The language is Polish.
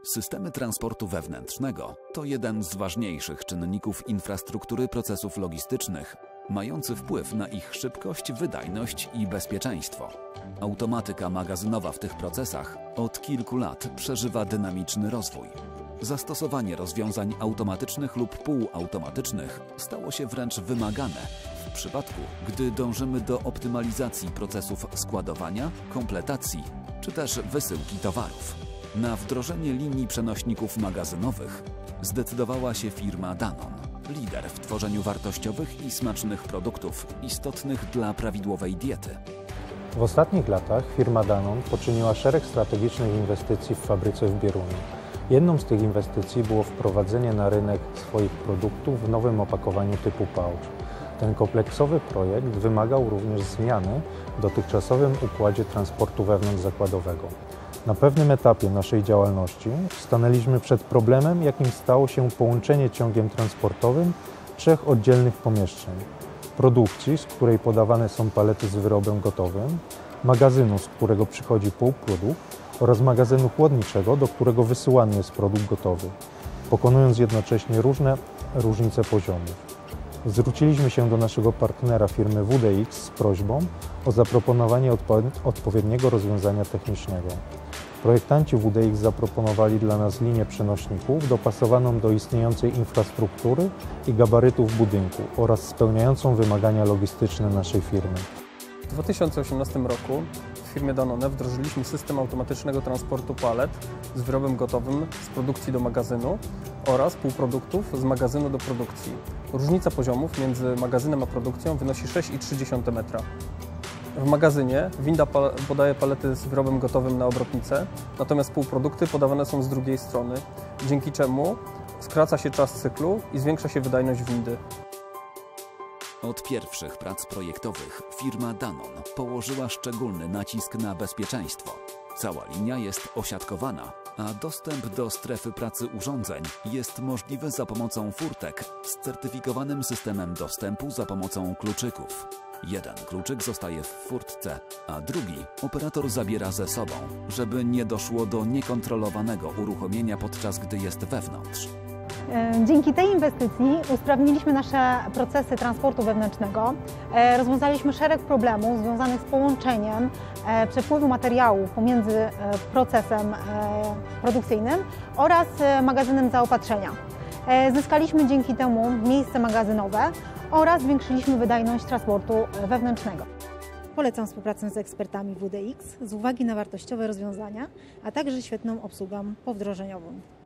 Systemy transportu wewnętrznego to jeden z ważniejszych czynników infrastruktury procesów logistycznych, mający wpływ na ich szybkość, wydajność i bezpieczeństwo. Automatyka magazynowa w tych procesach od kilku lat przeżywa dynamiczny rozwój. Zastosowanie rozwiązań automatycznych lub półautomatycznych stało się wręcz wymagane w przypadku, gdy dążymy do optymalizacji procesów składowania, kompletacji czy też wysyłki towarów. Na wdrożenie linii przenośników magazynowych zdecydowała się firma Danone, lider w tworzeniu wartościowych i smacznych produktów istotnych dla prawidłowej diety. W ostatnich latach firma Danone poczyniła szereg strategicznych inwestycji w fabryce w Bieruniu. Jedną z tych inwestycji było wprowadzenie na rynek swoich produktów w nowym opakowaniu typu pouch. Ten kompleksowy projekt wymagał również zmiany w dotychczasowym układzie transportu wewnątrzzakładowego. Na pewnym etapie naszej działalności stanęliśmy przed problemem, jakim stało się połączenie ciągiem transportowym trzech oddzielnych pomieszczeń: produkcji, z której podawane są palety z wyrobem gotowym, magazynu, z którego przychodzi półprodukt, oraz magazynu chłodniczego, do którego wysyłany jest produkt gotowy, pokonując jednocześnie różnice poziomów. Zwróciliśmy się do naszego partnera firmy WDX z prośbą o zaproponowanie odpowiedniego rozwiązania technicznego. Projektanci WDX zaproponowali dla nas linię przenośników dopasowaną do istniejącej infrastruktury i gabarytów budynku oraz spełniającą wymagania logistyczne naszej firmy. W 2018 roku w firmie Danone wdrożyliśmy system automatycznego transportu palet z wyrobem gotowym z produkcji do magazynu oraz półproduktów z magazynu do produkcji. Różnica poziomów między magazynem a produkcją wynosi 6,3 metra. W magazynie winda podaje palety z wyrobem gotowym na obrotnicę, natomiast półprodukty podawane są z drugiej strony, dzięki czemu skraca się czas cyklu i zwiększa się wydajność windy. Od pierwszych prac projektowych firma Danone położyła szczególny nacisk na bezpieczeństwo. Cała linia jest osiadkowana, a dostęp do strefy pracy urządzeń jest możliwy za pomocą furtek z certyfikowanym systemem dostępu za pomocą kluczyków. Jeden kluczyk zostaje w furtce, a drugi operator zabiera ze sobą, żeby nie doszło do niekontrolowanego uruchomienia, podczas gdy jest wewnątrz. Dzięki tej inwestycji usprawniliśmy nasze procesy transportu wewnętrznego, rozwiązaliśmy szereg problemów związanych z połączeniem przepływu materiałów pomiędzy procesem produkcyjnym oraz magazynem zaopatrzenia. Zyskaliśmy dzięki temu miejsce magazynowe oraz zwiększyliśmy wydajność transportu wewnętrznego. Polecam współpracę z ekspertami WDX z uwagi na wartościowe rozwiązania, a także świetną obsługę powdrożeniową.